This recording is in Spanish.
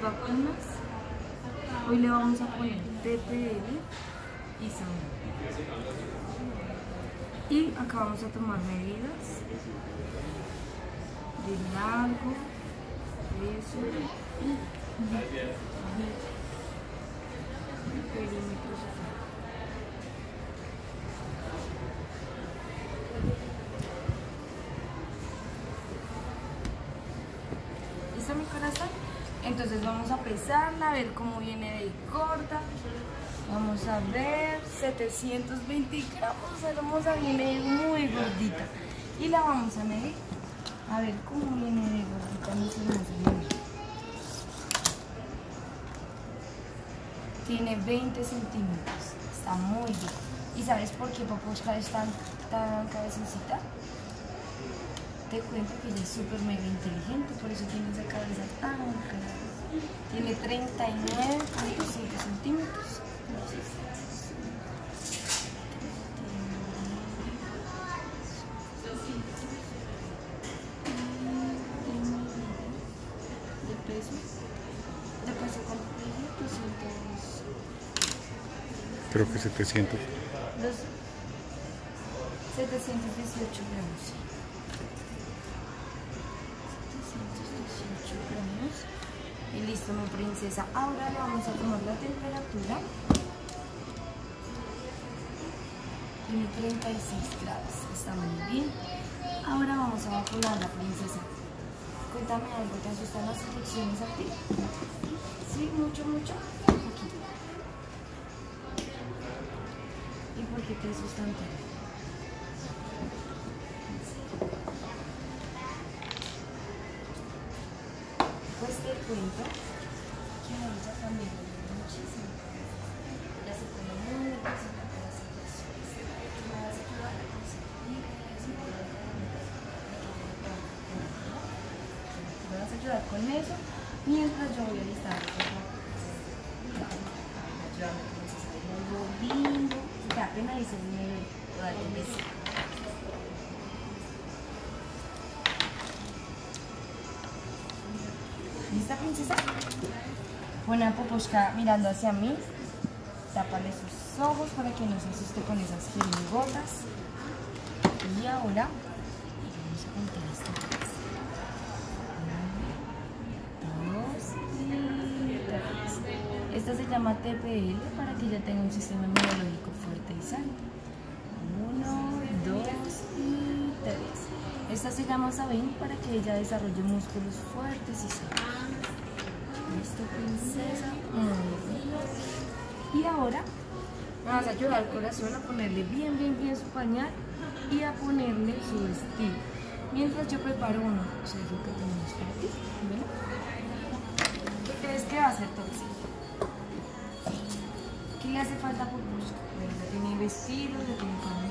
vacunas. Hoy le vamos a poner TPL y Saben. Y acá vamos a tomar medidas de largo, peso y perímetro social. ¿Listo, mi corazón? Entonces vamos a pesarla, a ver cómo viene de corta. Vamos a ver, 720 gramos, hermosa, viene muy gordita. Y la vamos a medir, a ver cómo viene de gordita nuestra hermosa bebé. Tiene 20 centímetros, está muy bien. ¿Y sabes por qué Poposhka es tan cabezosita? Te cuento que ella es súper mega inteligente, por eso tiene esa cabeza tan grande. Tiene 39.5 centímetros. De peso ¿cuánto pedí? 200. Creo que 700. 718 gramos. 718 gramos. Y listo, mi princesa. Ahora le vamos a tomar la temperatura. Tiene 36 grados. Está muy bien. Ahora vamos a vacunar a la princesa. Cuéntame algo, ¿te asustan las inyecciones a ti? Sí, mucho. Un poquito. ¿Y por qué te asustan tanto? Pues te cuento que a ella también le duele muchísimo. Ella se pone muy nerviosa para las inyecciones. ¿Me vas a ayudar a conseguir eso? ¿Me vas a ayudar con eso? Mientras yo voy a listar eso. Ayúdame con eso, se ve muy lindo. Te da pena y se me va a dar un besito. ¿Lista, princesa? Pon a Poposhka mirando hacia mí. Tápale sus ojos para que no se asuste con esas jeringotas. Y ahora vamos a contar hasta 1, 2 y 3. Esta se llama TPL para que ella tenga un sistema inmunológico fuerte y sano. 1, 2 y 3. Esta se llama Saben para que ella desarrolle músculos fuertes y sanos. Listo, princesa. Muy bien. Y ahora me vas a ayudar al corazón a ponerle bien su pañal y a ponerle su vestido. Mientras yo preparo uno sello que tenemos para ti. ¿Bueno? ¿Qué crees que va a hacer Toxi? ¿Qué le hace falta a Poposhka? Ya tiene vestido, ya tiene pañal.